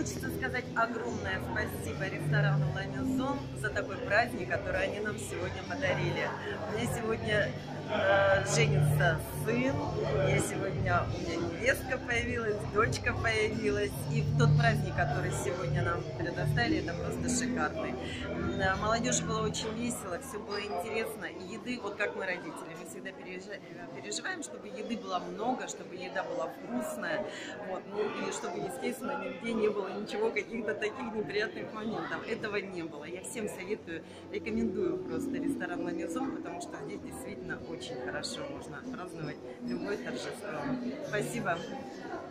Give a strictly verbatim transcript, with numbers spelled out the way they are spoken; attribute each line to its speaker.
Speaker 1: хочется сказать огромное спасибо ресторану «Ла Мезон» за такой праздник, который они нам сегодня подарили. У меня сегодня э, женится сын, я сегодня, у меня невестка появилась, дочка появилась. И тот праздник, который сегодня нам предоставили, это просто шикарный. Молодежь была очень весело, все было интересно. И еды, вот как мы родители, мы всегда переживаем, чтобы еды было много, чтобы еда была вкусная. Вот. Ну и чтобы, естественно, нигде не было ничего, каких-то таких неприятных моментов. Этого не было. Я всем советую, рекомендую просто ресторан «Ла Мезон», потому что здесь действительно очень хорошо можно праздновать любое торжество. Спасибо.